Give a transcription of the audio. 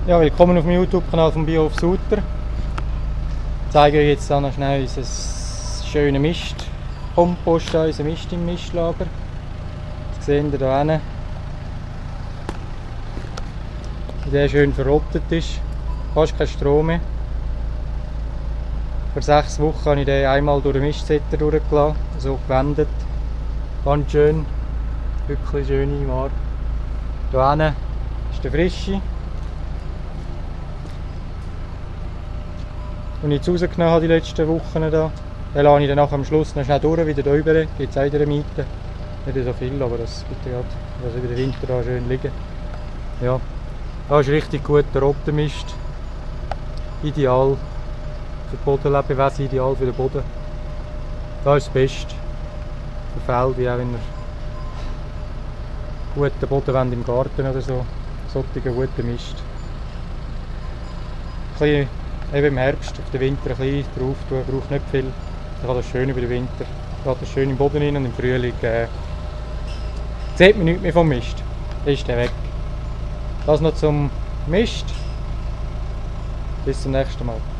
Ja, willkommen auf dem YouTube-Kanal von Biohof Suter. Ich zeige euch jetzt noch schnell unser schönes Mistkompost, unser Mist im Mistlager. Das seht ihr hier hinten. Wie der schön verrottet ist. Fast kein Stroh mehr. Vor 6 Wochen habe ich den einmal durch den Mistsetter durchgelassen, so gewendet. Ganz schön, wirklich schöne Ware. Hier hinten ist der frische. Und ich jetzt rausgenommen habe die letzten Wochen hier. Den lasse ich dann am Schluss noch schnell durch, wieder hier rüber. Gibt es auch wieder Miete. Nicht so viel, aber das gibt ja gerade über den Winter da schön liegen. Ja, da ist richtig guter Rottenmist. Ideal für die Bodenlebewesen, ideal für den Boden. Da ist das Beste. Für Feld, wie auch wenn ihr guten Boden wollt, im Garten oder so. Solchen guten Mist. Eben im Herbst, auf den Winter ein bisschen drauf tun, braucht nicht viel. Dann kann das schön über den Winter, geht das schön im Boden rein und im Frühling sieht man nichts mehr vom Mist. Dann ist der weg. Das noch zum Mist. Bis zum nächsten Mal.